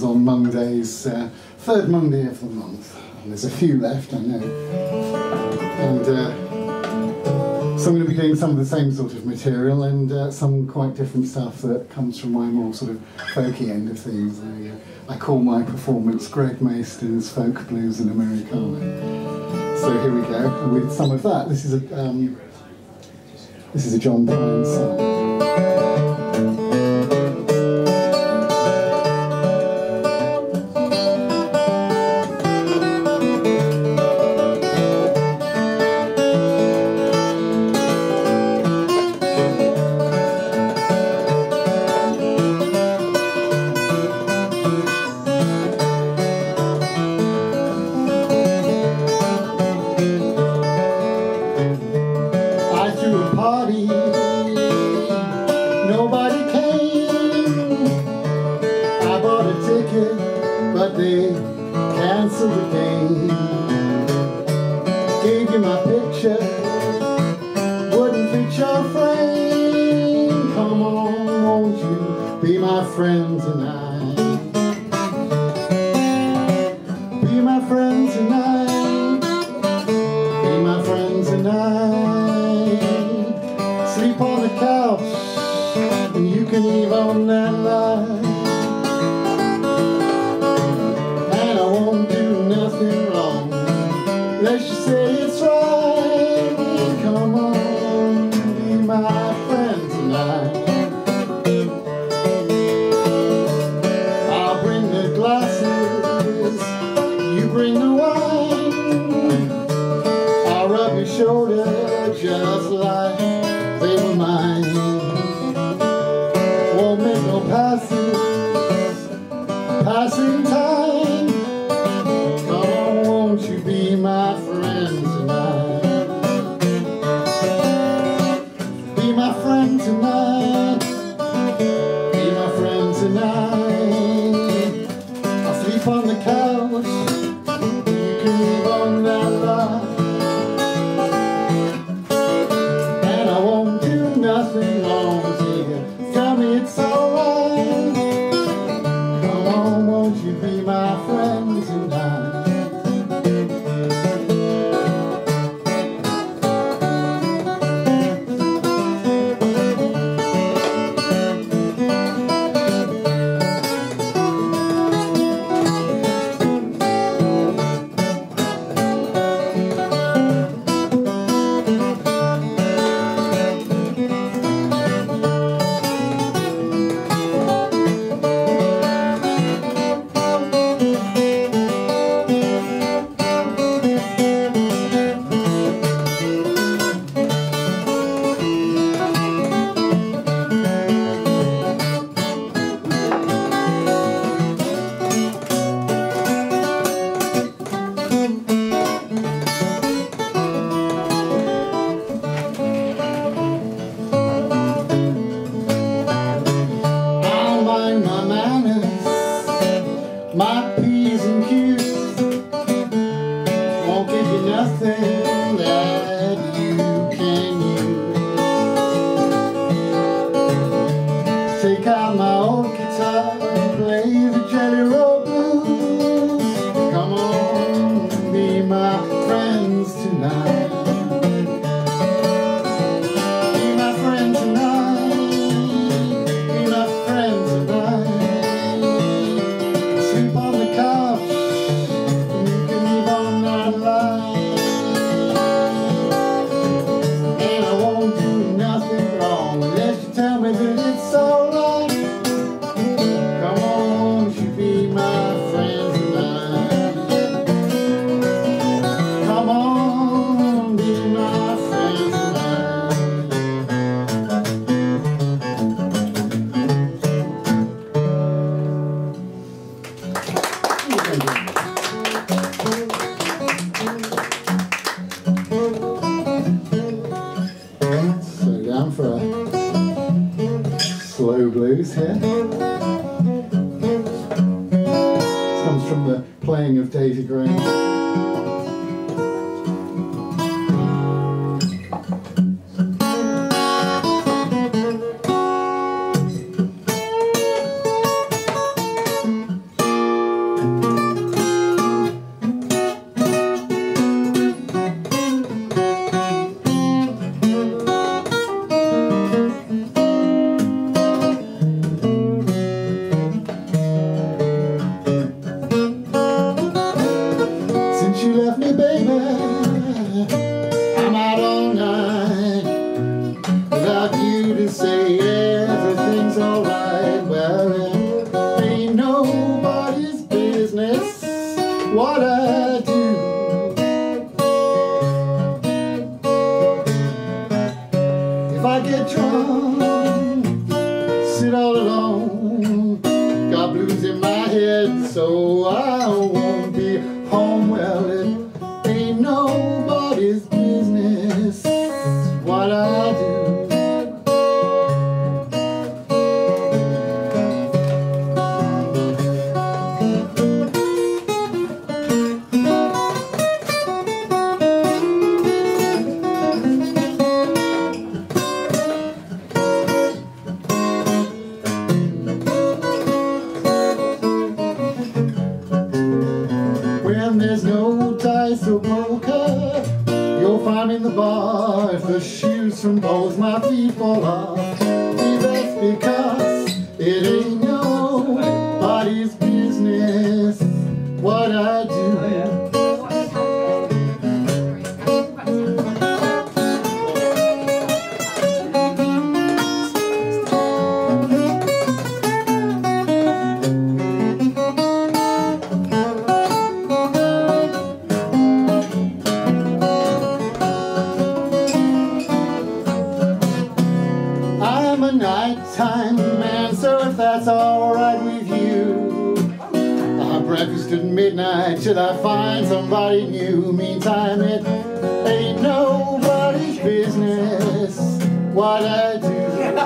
comes on Mondays, third Monday of the month. And there's a few left, I know. And so I'm going to be doing some of the same sort of material and some quite different stuff that comes from my more sort of folky end of things. I call my performance Greg Mayston's Folk Blues and Americana. So here we go with some of that. This is a John Prine song. But they canceled the game. Gave you my picture, wouldn't fit your frame. Come on, won't you be my friend tonight? Be my friend tonight. Be my friend tonight. Sleep on the couch, and you can leave on that line. Let's just say it's right. Come on, be my friend tonight. I'll bring the glasses, you bring the wine. I'll rub your shoulder just like they were mine. Won't make no passing time. Come on, won't you be my friend tonight? Be my friend tonight. Be my friend tonight. I'll sleep on the couch, you can leave on that line. And I won't do nothing wrong till you tell me it's alright. Come on, won't you be my friend tonight? My P's and Q's won't give you nothing that you can use. Take out my old guitar and play the Jelly Roll Blues. Come on, be my friends tonight. Be my friend tonight. Be my friend tonight. Sleep on the couch, and you can leave on that line. And I won't do nothing wrong unless you tell me that it's alright. Come on, won't you be my friend tonight? Come on, be my friend So down for a slow blues here. This comes from the playing of Davy Grange. dead, so I won't be home. Well, it ain't nobody's business what I do. When there's no dice or poker, you'll find me in the bar. If the shoes from both my feet fall off, that's because it ain't nobody's business what I do. I'm a nighttime man, so if that's alright with you, I'll have breakfast at midnight till I find somebody new. Meantime, it ain't nobody's business what I do.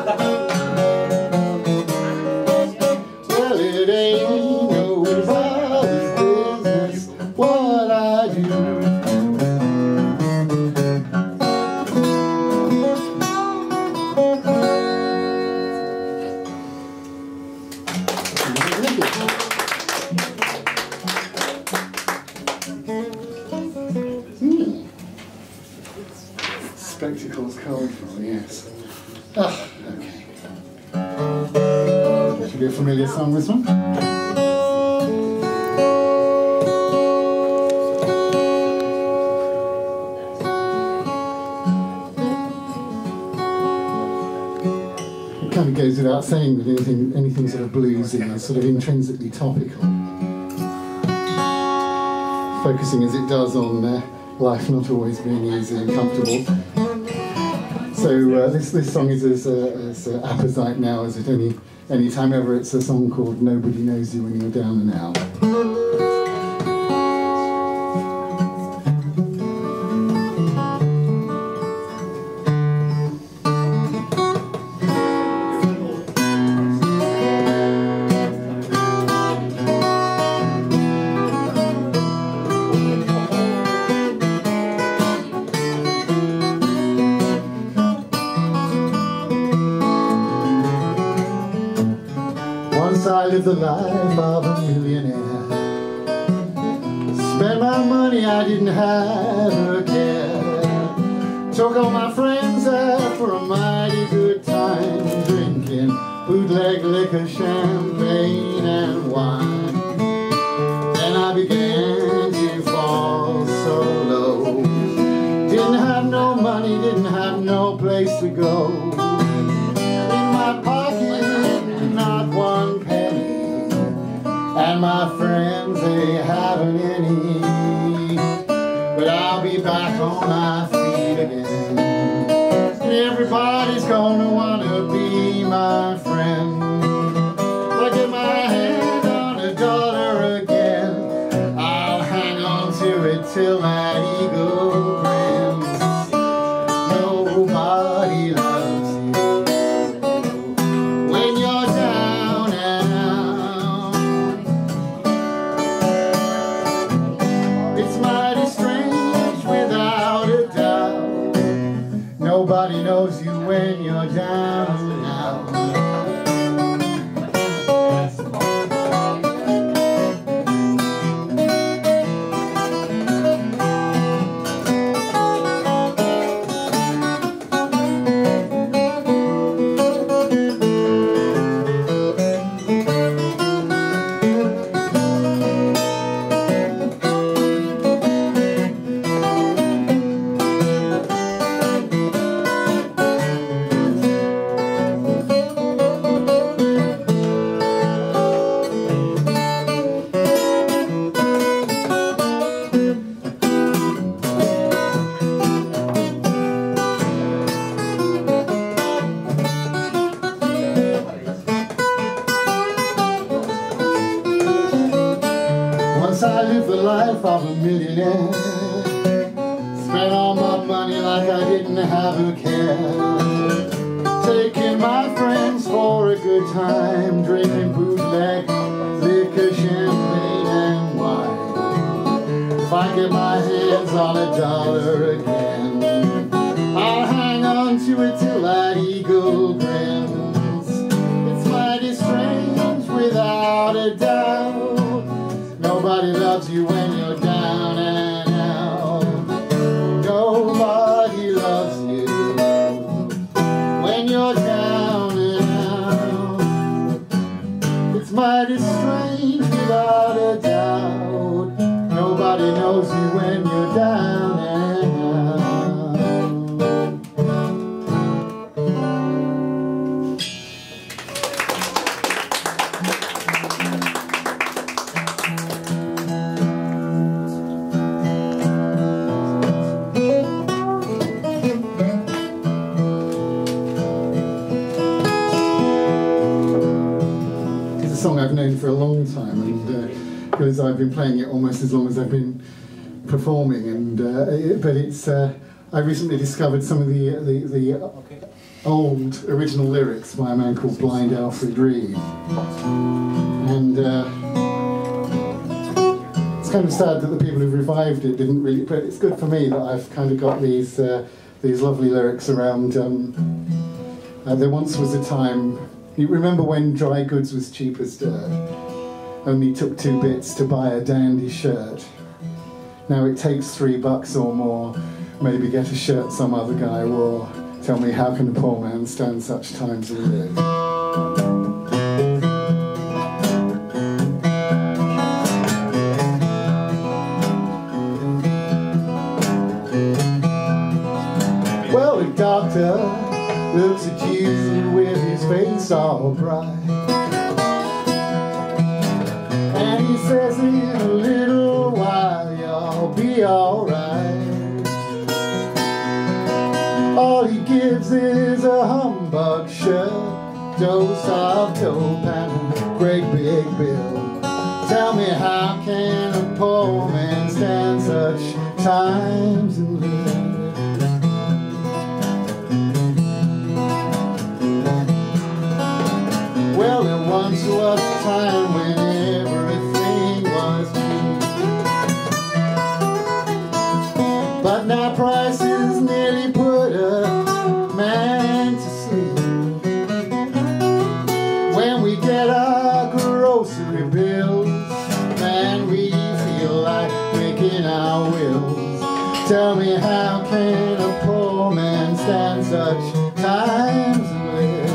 Well, it ain't nobody's business what I do. Spectacles colourful, yes. Ah, okay. Should be a familiar song, this one. It kind of goes without saying that anything sort of bluesy is sort of intrinsically topical. Focusing as it does on life not always being easy and comfortable. So this song is as apposite now as at any time ever. It's a song called Nobody Knows You When You're Down and Out. Once I lived the life of a millionaire. Spent my money, I didn't have a care. Took all my friends out for a mighty good time, drinking bootleg liquor, champagne and wine. Then I began to fall so low. Didn't have no money, didn't have no place to go. In my pocket, not one penny, and my friends, they haven't any. But I'll be back on my feet again, and everybody's gonna wanna be my friend. If I get my hand on $1 again, I'll hang on to it till my ego grins. Nobody loves you when you're down and out. It's mighty strange without a doubt. Nobody knows you when you're down and out. 'cause I live the life of a millionaire. Spent all my money like I didn't have a care. Taking my friends for a good time, drinking bootleg liquor, champagne and wine. If I get my hands on $1 again, I'll hang on to it till that eagle grins. It's mighty strange without a doubt. Nobody loves you when you're down and out. Nobody loves you when you're down and out. It's mighty strange without a doubt. Nobody knows you when you're down and out. It's a song I've known for a long time, and because I've been playing it almost as long as I've been performing, and but it's I recently discovered some of the old original lyrics by a man called Blind Alfred Reed, and it's kind of sad that the people who've revived it didn't really, but it's good for me that I've kind of got these lovely lyrics around. There once was a time, you remember when dry goods was cheap as dirt? Only took 2 bits to buy a dandy shirt. Now it takes $3 or more, maybe get a shirt some other guy wore. Tell me, how can a poor man stand such times as this? Well, the doctor looks at you with his face all bright, and he says in a little while you'll be alright. All he gives is a humbug shirt, dose of dope and a great big bill. Tell me, how can a poor man stand such times and live? Well, there once was a time when everything was cheap, but now prices nearly put a man to sleep. When we get our grocery bills, man, we feel like breaking our wills. Tell me, how can a poor man stand such times and live?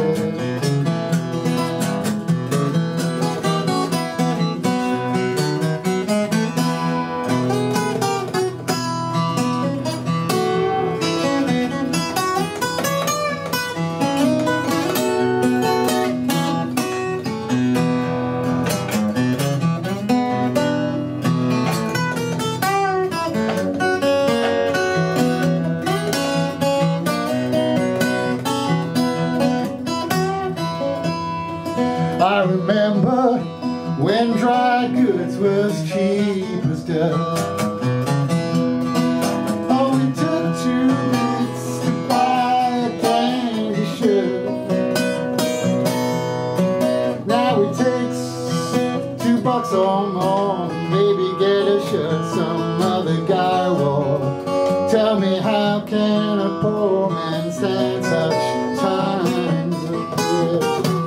I remember when dry goods was cheap as dirt. Oh, it took 2 bits to buy a dandy shirt. Now it takes $2 or more, maybe get a shirt some other guy wore. Tell me, how can a poor man stand such times of this?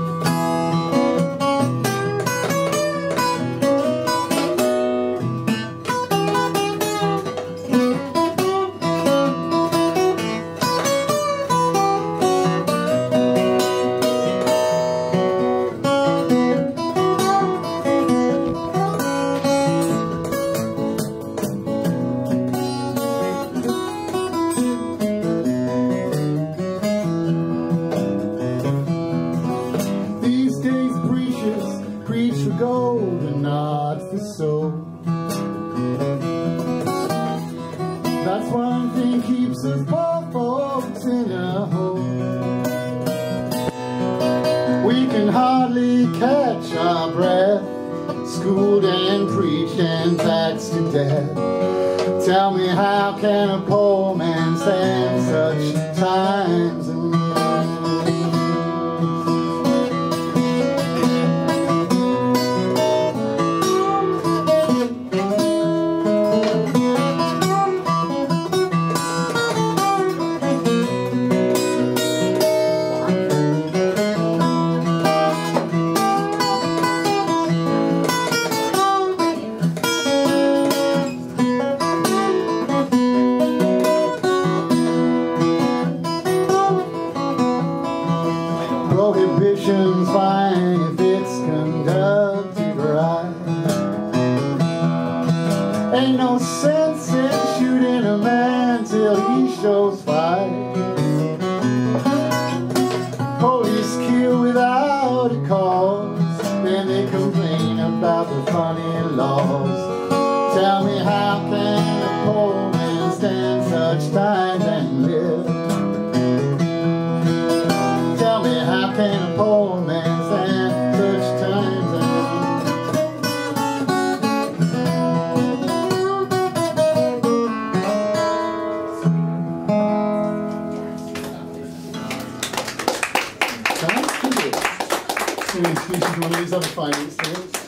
Preach for gold and not for soul. That's one thing keeps us poor folks in a hole. We can hardly catch our breath, schooled and preached and taxed to death. Tell me, how can a poor man stand such times and prohibition's fine if it's conducted right. Ain't no sense in shooting a man till he shows fight. Police kill without a cause, then they complain about the funny laws. Tell me, how can a poor man stand such times and live? Tell me, how can a poor man stand such times and Can I introduce you to one of these other fine instruments?